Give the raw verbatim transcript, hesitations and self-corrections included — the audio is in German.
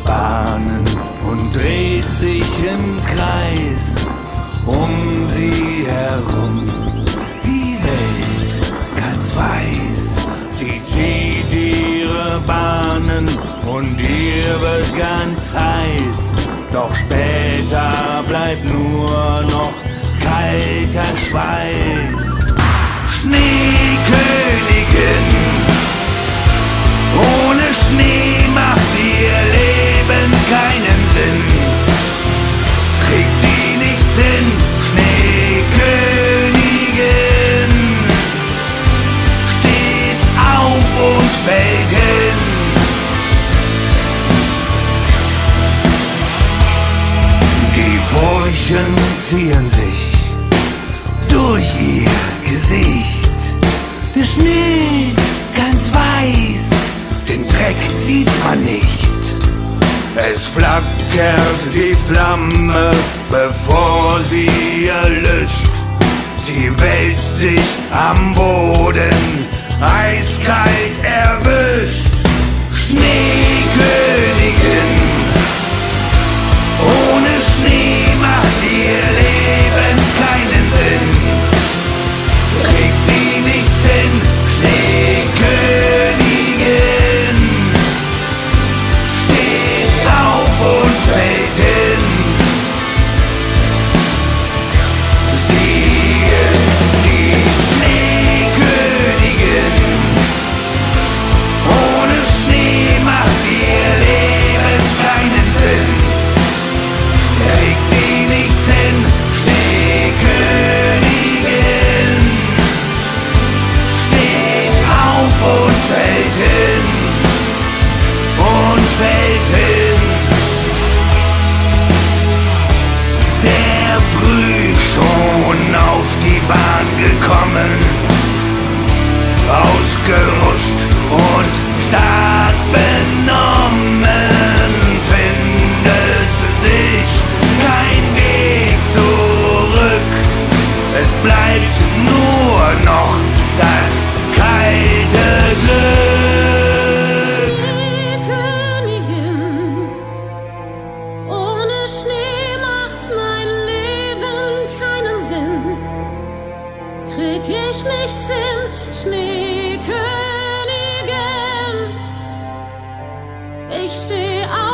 Bahnen und dreht sich im Kreis um sie herum. Die Welt ganz weiß, sie zieht ihre Bahnen und ihr wird ganz heiß. Doch später bleibt nur noch kalter Schweiß. Schneekönigin, ohne Schnee macht ihr Leben keinen Sinn. Kriegt sie nichts hin, Schneekönigin, steht auf und fällt hin. Die Furchen ziehen sich durch ihr Gesicht. Der Schnee ganz weiß, den Dreck sieht man nicht. Es flackert die Flamme, bevor sie erlischt. Sie wälzt sich am Boden, eiskalt erwischt. Schneekönigin, ohne Schnee macht ihr Leben keinen Sinn. Kriegt sie nichts hin, Schneekönigin, steht auf und fällt hin. Sie ist die Schneekönigin, ohne Schnee macht ihr Leben keinen Sinn. Kriegt sie nichts hin, Schneekönigin, steht auf und fällt hin, und fällt hin. Sehr früh schon auf die Bahn gekommen, ausgerutscht und stark benommen, findet sich kein Weg zurück. Es bleibt nur noch das kalte Glück. Schneekönigin, ohne Schnee macht mein Leben keinen Sinn. Krieg ich nichts hin, Schneekönigin, ich steh auf